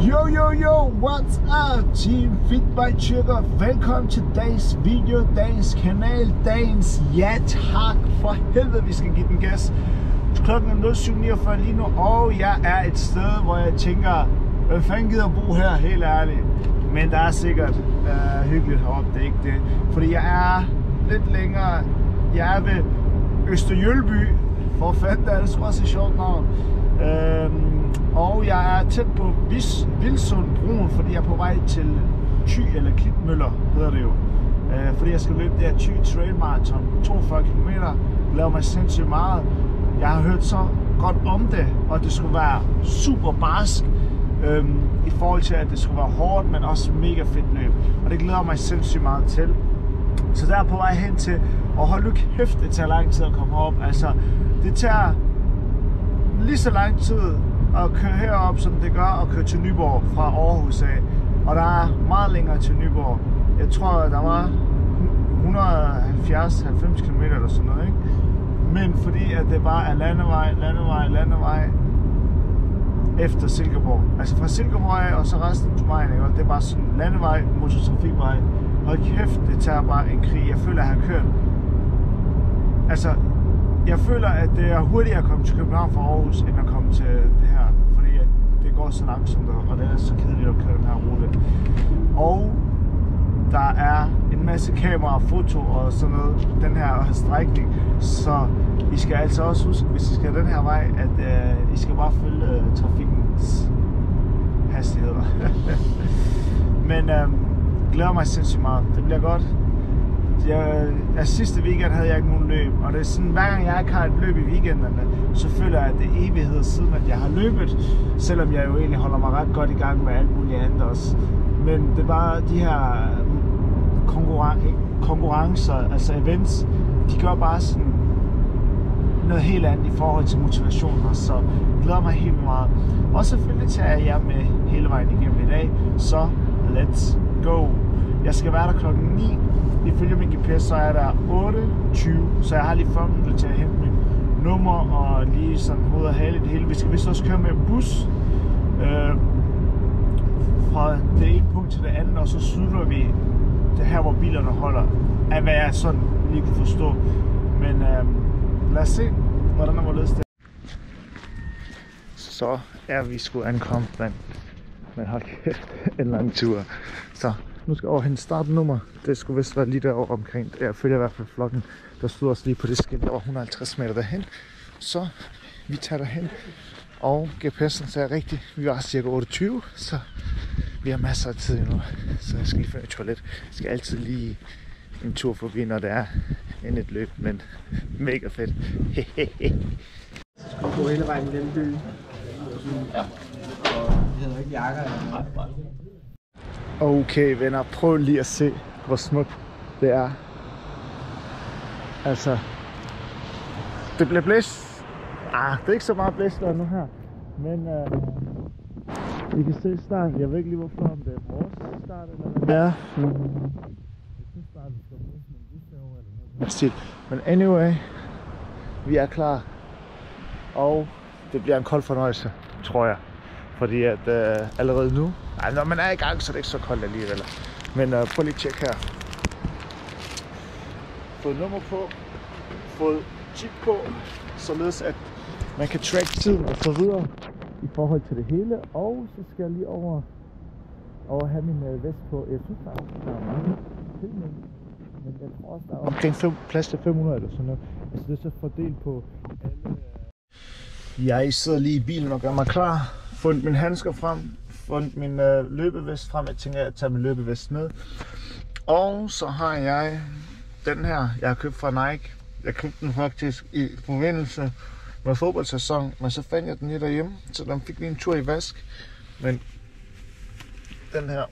Yo, what's up, Team FitBikeTyrker? Velkommen til dagens video, dagens kanal, dagens ja tak. For helvede, vi skal give den gas. Klokken er 07:49 lige nu, og jeg er et sted, hvor jeg tænker, hvem fanden gider bo her, helt ærligt. Men der er sikkert hyggeligt heroppe, det er ikke det. Fordi jeg er lidt længere, jeg er ved Østerjølby. For fanden, det er sgu også et sjovt navn. Og jeg er tæt på Vilsundbroen, fordi jeg er på vej til Thy, eller Klitmøller hedder det jo. Fordi jeg skal løbe det her Thy Trail Marathon, 42 km. Laver mig sindssygt meget. Jeg har hørt så godt om det, og det skulle være super barsk. I forhold til, at det skulle være hårdt, men også mega fedt løb. Og det glæder mig sindssygt meget til. Så der er på vej hen til, og hold nu kæft, det tager lang tid at komme herop. Altså, det tager lige så lang tid at køre herop, som det gør at køre til Nyborg fra Aarhus af. Og der er meget længere til Nyborg. Jeg tror, der var 170-90 km eller sådan noget, ikke? Men fordi at det bare er landevej efter Silkeborg. Altså fra Silkeborg af og så resten til vejen, ikke? Og det er bare sådan landevej, motortrafikvej. Hold kæft, det tager bare en krig. Jeg føler, at jeg har kørt. Altså, jeg føler, at det er hurtigere at komme til København fra Aarhus, end at komme til det her. Fordi at det går så langsomt, og det er så kedeligt at køre den her rute. Og der er en masse kamera og foto og sådan noget, den her strækning. Så I skal altså også huske, hvis I skal den her vej, at I skal bare følge trafikkens hastigheder. Men glæder mig sindssygt meget. Det bliver godt. Sidste weekend havde jeg ikke nogen løb, og det er sådan, hver gang jeg ikke har et løb i weekenderne, så føler jeg, at det er evighed siden, at jeg har løbet, selvom jeg jo egentlig holder mig ret godt i gang med alt muligt andet også. Men det er bare de her konkurrencer, altså events, de gør bare sådan noget helt andet i forhold til motivation, og så glæder mig helt meget. Og selvfølgelig tager jeg med hele vejen igennem i dag, så let's go. Jeg skal være der klokken 9. Ifølge min GPS, så er der 8:20, så jeg har lige 40 minutter til at hente mit nummer og lige sådan hoved og hale det hele. Vi skal vist også køre med en bus fra det ene punkt til det andet, og så slutter vi det her, hvor bilerne holder, af hvad jeg sådan lige kunne forstå. Men lad os se, hvordan der må ledes det. Så er vi sgu ankommet, men hold kæft, en lang tur. Så nu skal jeg over hente startnummer. Det skulle vist være lige derovre omkring. Jeg følger i hvert fald flokken. Der stod også lige på det skilt, der var 150 meter derhen. Så vi tager derhen. Og GPS'en sagde rigtigt. Vi var cirka 28, så vi har masser af tid endnu. Så jeg skal lige finde et toilet. Jeg skal altid lige en tur forbi, når det er et løb, men mega fedt. Skal gå hele vejen i den by. Ja. Og vi havde ikke jakker eller noget. Okay venner, prøv lige at se, hvor smukt det er. Altså, det bliver blæst. Det er ikke så meget blæst nu her. Men I kan se starten. Jeg ved ikke lige hvorfor, om det er vores start eller hvad. Ja. Jeg synes starten skal bruge sådan en busfærge eller noget. Men anyway, vi er klar. Og det bliver en kold fornøjelse, tror jeg. Fordi at allerede nu, når man er i gang, så er det ikke så koldt alligevel. Men prøv lige at tjekke her. Fået nummer på, fået chip på, således at man kan track tiden og så videre i forhold til det hele. Og så skal jeg lige over have min vest på. Jeg synes faktisk, der er mange filmning, men jeg tror også, der er omkring plads til 500 eller sådan noget. Altså det er så fordelt på alle. Jeg sidder lige i bilen og gør mig klar. Fundet mine handsker frem, fundet min løbevest frem. Jeg tænker at tage min løbevest med. Og så har jeg den her, jeg har købt fra Nike. Jeg købte den faktisk i forbindelse med fodboldsæson, men så fandt jeg den lige derhjemme, så den fik lige en tur i vask. Men den her,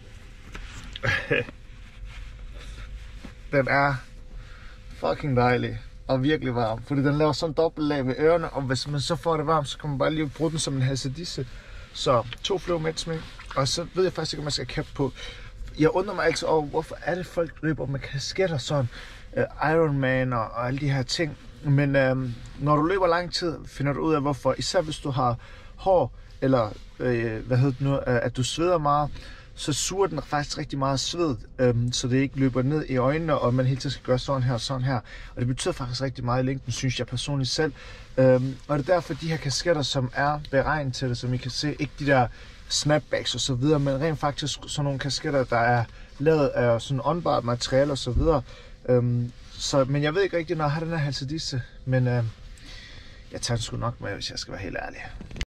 den er fucking dejlig. Og virkelig varm, fordi den laver sådan en dobbeltlag ved ørerne, og hvis man så får det varmt, så kan man bare lige bruge den som en hassedisse. Så 2 fluer med smæk, og så ved jeg faktisk ikke, om man skal cap på. Jeg undrer mig altid over, hvorfor er det folk løber med kasketter sådan, Ironman og alle de her ting. Men når du løber lang tid, finder du ud af hvorfor. Især hvis du har hår eller at du sveder meget, så suger den faktisk rigtig meget sved, så det ikke løber ned i øjnene, og man hele tiden skal gøre sådan her og sådan her. Og det betyder faktisk rigtig meget i længden, synes jeg personligt selv. Og det er derfor, de her kasketter, som er beregnet til det, som I kan se, ikke de der snapbacks og så videre, men rent faktisk sådan nogle kasketter, der er lavet af sådan åndbart materiale og så videre. Men jeg ved ikke rigtig, når jeg har den her halsedisse, men jeg tager den sgu nok med, hvis jeg skal være helt ærlig.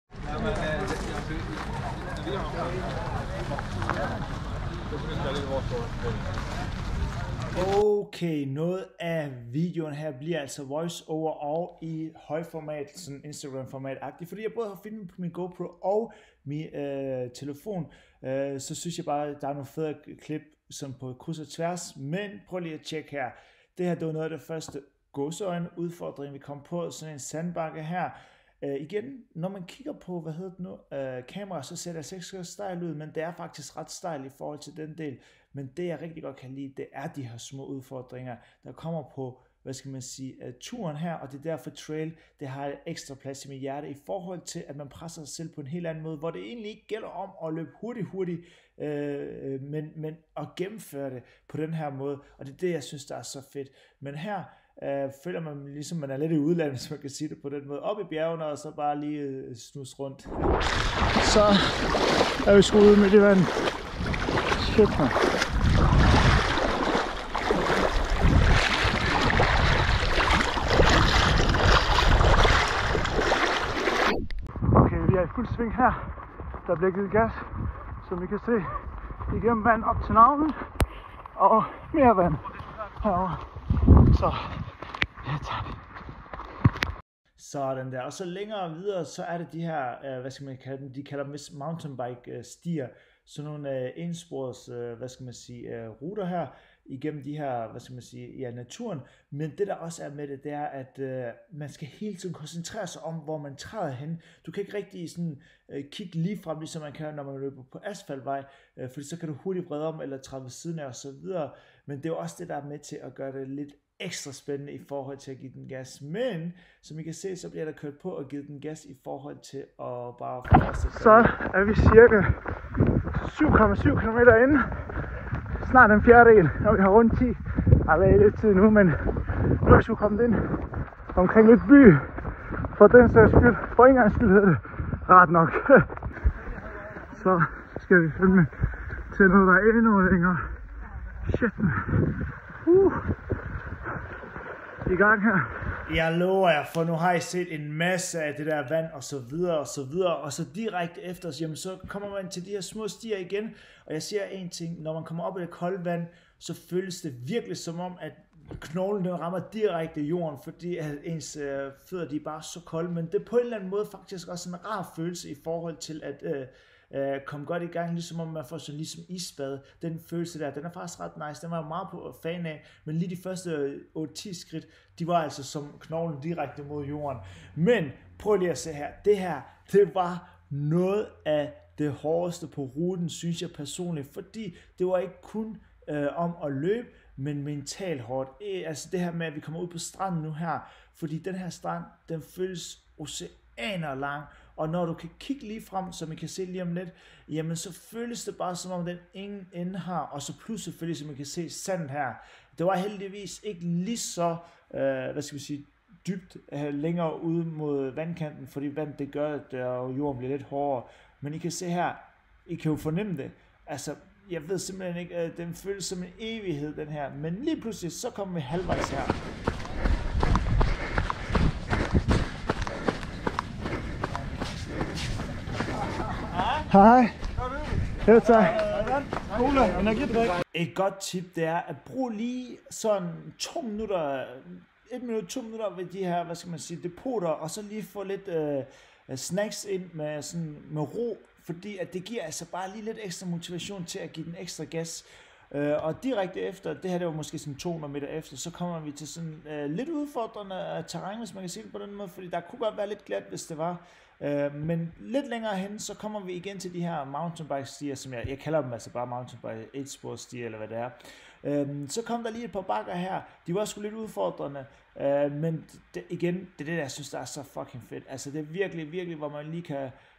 Okay, noget af videoen her bliver altså voice over og i højformat, sådan Instagram-format-agtigt, fordi jeg både har filmet på min GoPro og min telefon, så synes jeg bare, at der er nogle fede klip som på kryds og tværs, men prøv lige at tjekke her. Det her, det var noget af det første gåseøjne udfordring, vi kom på, sådan en sandbakke her. Igen, når man kigger på, kamera, så ser det altså ikke så stejl ud, men det er faktisk ret stejl i forhold til den del. Men det jeg rigtig godt kan lide, det er de her små udfordringer, der kommer på, turen her, og det er derfor trail, det har et ekstra plads i mit hjerte, i forhold til, at man presser sig selv på en helt anden måde, hvor det egentlig ikke gælder om at løbe hurtigt, men at gennemføre det på den her måde, og det er det, jeg synes, der er så fedt. Men her føler man ligesom, man er lidt i udlandet, hvis man kan sige det på den måde, op i bjergene, og så bare lige snus rundt. Så er vi sgu ude med det vand. Shit, man. Okay, vi er i fuld sving her. Der bliver givet gas, som I kan se, igennem vand op til navlen, og mere vand herovre. Så ja, tak. Sådan der, og så længere videre, så er det de her, de kalder dem mountainbike stier, sådan nogle ensporets, ruter her, igennem de her, naturen. Men det der også er med det, det er, at man skal hele tiden koncentrere sig om, hvor man træder hen. Du kan ikke rigtig sådan kigge lige frem, ligesom man kan, når man løber på asfaltvej, fordi så kan du hurtigt vrede om, eller træde ved siden af og så videre. Men det er også det, der er med til at gøre det lidt ekstra spændende i forhold til at give den gas. Men som I kan se, så bliver der kørt på og givet den gas i forhold til at bare fortsætte. Så er vi cirka 7,7 km inde. Snart en fjerdedel, når vi har rundt 10. Har været lidt tid nu, men nu er vi sgu kommet ind omkring et by. For den sags skyld, for en gangs skyld hedder det ret nok. Så skal vi følge med til noget, der er endnu længere. Shit, man. I gang her. Jeg lover jer, for nu har I set en masse af det der vand og så videre og så videre, og så direkte efter os, jamen så kommer man til de her små stier igen, og jeg siger en ting, når man kommer op i det kolde vand, så føles det virkelig som om, at knoglen den rammer direkte i jorden, fordi at ens fødder de er bare så kolde, men det er på en eller anden måde faktisk også en rar følelse i forhold til at komme godt i gang, ligesom om man får sådan ligesom isbad. Den følelse der, den er faktisk ret nice, den var jeg meget på fan af, men lige de første 8-10 skridt, de var altså som knoglen direkte mod jorden. Men prøv lige at se her, det var noget af det hårdeste på ruten, synes jeg personligt, fordi det var ikke kun om at løbe, men mentalt hårdt. Altså det her med, at vi kommer ud på stranden nu her, fordi den her strand, den føles oceaner lang, og når du kan kigge lige frem, som I kan se lige om lidt, jamen så føles det bare som om den ingen ende har, og så plus selvfølgelig, som I kan se, sandet her. Det var heldigvis ikke lige så, dybt længere ude mod vandkanten, fordi vand det gør, at jorden bliver lidt hårdere. Men I kan se her, I kan jo fornemme det. Altså, jeg ved simpelthen ikke, at den føles som en evighed, den her. Men lige pludselig, så kommer vi halvvejs her. Hej. Ja, tak. Et godt tip, det er at bruge lige sådan 2 minutter, 1 minut, 2 minutter ved de her, depoter, og så lige få lidt snacks ind med ro, fordi at det giver altså bare lige lidt ekstra motivation til at give den ekstra gas. Og direkte efter, det her det var måske sådan 200 meter efter, så kommer vi til sådan lidt udfordrende terræn, hvis man kan sige det på den måde, fordi der kunne godt være lidt glat, hvis det var. Men lidt længere hen, så kommer vi igen til de her mountainbike stier, som jeg kalder dem altså bare mountainbike 1-spor stier, eller hvad det er. Så kom der lige et par bakker her, de var sgu lidt udfordrende, men igen, det er det, jeg synes, der er så fucking fedt. Altså det er virkelig, virkelig, hvor man lige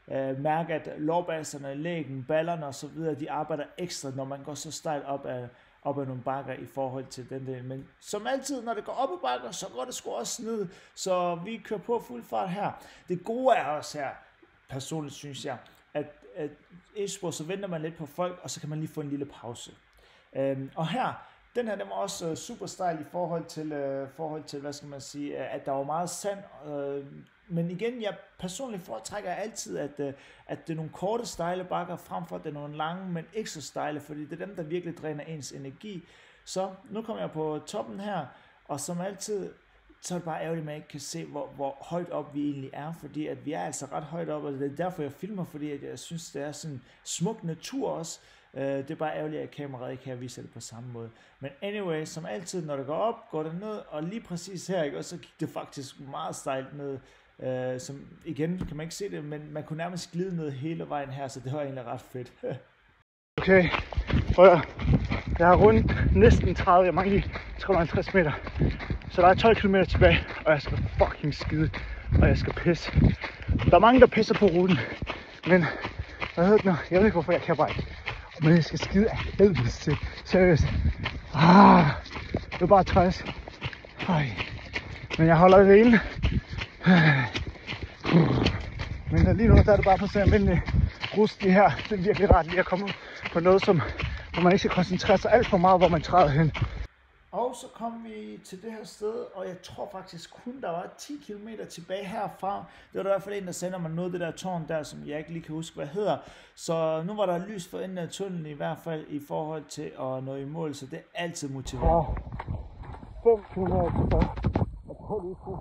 mærke, at lårbaserne, læggen, ballerne og så videre, de arbejder ekstra, når man går så stejlt op af nogle bakker i forhold til den del. Men som altid, når det går op ad bakker, så går det sgu også ned. Så vi kører på fuld fart her. Det gode er også her, personligt synes jeg, at e-sport, så venter man lidt på folk, og så kan man lige få en lille pause. Og her, den her, den var også super stejl i forhold til, hvad skal man sige, at der var meget sand. Men igen, jeg personligt foretrækker altid, at det er nogle korte, stejle bakker, frem for at det er nogle lange, men ikke så stejle, fordi det er dem, der virkelig dræner ens energi. Så nu kommer jeg på toppen her, og som altid, så er det bare ærgerligt, at man ikke kan se, hvor højt op vi egentlig er, fordi at vi er altså ret højt op, og det er derfor, jeg filmer, fordi at jeg synes, det er sådan smuk natur også. Det er bare ærgerligt, at kameraet ikke kan vise det på samme måde. Men anyway, som altid, når det går op, går det ned, og lige præcis her, ikke? Og så gik det faktisk meget stejlt ned. Som igen kan man ikke se det, men man kunne nærmest glide ned hele vejen her, så det var egentlig ret fedt. Okay, jeg har rundt næsten 30, jeg mangler lige 350 meter. Så der er 12 km tilbage, og jeg skal fucking skide, og jeg skal pisse. Der er mange, der pisser på ruten, men hvad hedder det nu? Jeg ved ikke, hvorfor jeg kan bare ikke. Men jeg skal skide af helvede til. Seriøst. Det er bare træs. Men jeg holder det inde. Men lige nu der er det bare på sådan en almindelig rust lige her. Det er virkelig rart lige at komme på noget, hvor man ikke skal koncentrere sig alt for meget, hvor man træder hen. Og så kom vi til det her sted, og jeg tror faktisk kun, der var 10 km tilbage herfra. Det var der i hvert fald en, der sagde, når man nåede det der tårn der, som jeg ikke lige kan huske, hvad hedder. Så nu var der lys for enden af tunnelen i hvert fald i forhold til at nå i mål, så det er altid motiverende. 5 km tilbage. Jeg prøver lige på.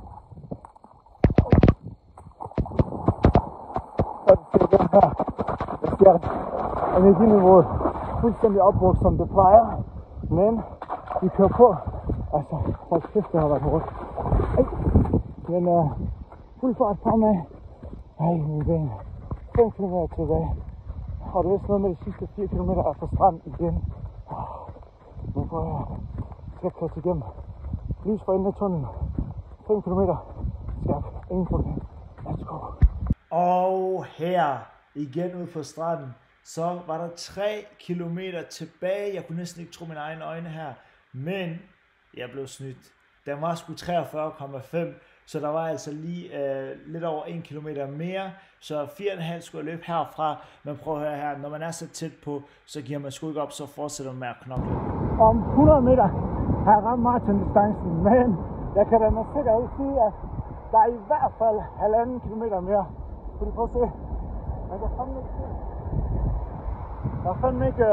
Jeg ser energiniveauet fuldstændig opbrugt, som det plejer, men vi kører på. Altså, folk kæft, det har været hårdt. Men fuld fart fremad. Mine ben. 5 km tilbage. Og det er vist noget med de sidste 4 km er fra strand igen. Nu får jeg skæft igennem. Lys for enden af tunnelen. 5 km. Skærp. Ingen problem. Let's go. Og her, igen ude på stranden, så var der 3 kilometer tilbage. Jeg kunne næsten ikke tro mine egne øjne her, men jeg blev snydt. Den var sgu 43,5, så der var altså lige lidt over 1 kilometer mere, så 4,5 skulle jeg løbe herfra. Men prøv at høre her, når man er så tæt på, så giver man sgu ikke op, så fortsætter man med at knokle. Om 100 meter har jeg ramt maratondistancen, men jeg kan da med sikkerhed sige, at der er i hvert fald 1,5 kilometer mere. Kan du prøve at se? Jeg kan fandme ikke se. Der er fandme ikke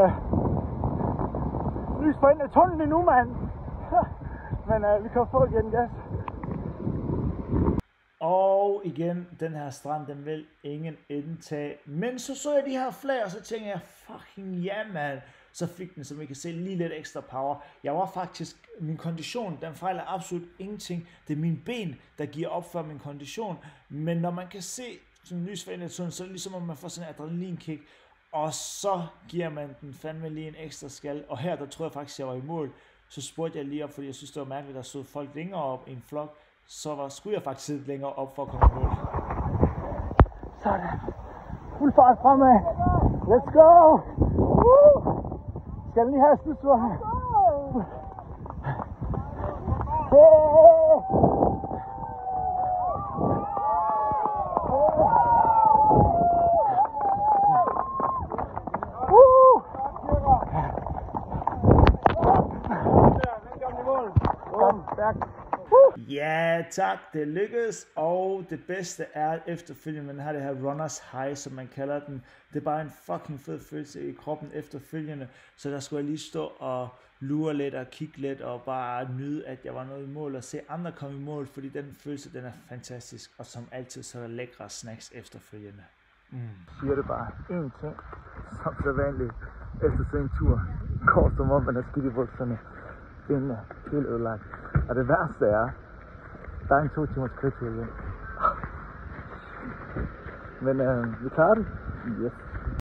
lys på enden af tunnelen endnu, mand. Men vi kan få igen gas. Og igen, den her strand, den vil ingen indtage. Men så jeg de her flag, og så tænkte jeg, fucking ja, man. Så fik den, som I kan se, lige lidt ekstra power. Jeg var faktisk, min kondition, den fejler absolut ingenting. Det er mine ben, der giver op for min kondition. Men når man kan se sådan lys for enden af tunnelen, så er det ligesom, at man får sådan en adrenalinkick. Og så giver man den fandme lige en ekstra skal. Og her, der tror jeg faktisk, jeg var i mål. Så spurgte jeg lige op, fordi jeg synes, det var mærkeligt, at der stod folk længere op i en flok. Så skulle jeg faktisk lidt længere op for at komme i mål. Sådan. Fuld fart fremad. Let's go! Woo! Skal den lige have slutstur her? Ja, tak, det lykkedes, og det bedste er at efterfølgende, man har det her runners high, som man kalder den. Det er bare en fucking fed følelse i kroppen efterfølgende, så der skulle jeg lige stå og lure lidt og kigge lidt og bare nyde, at jeg var nået i mål og se andre komme i mål, fordi den følelse, den er fantastisk, og som altid så er der lækre snacks efterfølgende. Siger det bare en ting, som så vanligt efter sådan en tur, går som om man er skidt i bukserne. Den er helt ødelagt. Og det værste er, der er en 2 timers kørt til igen. Men vi klarer det. Yes.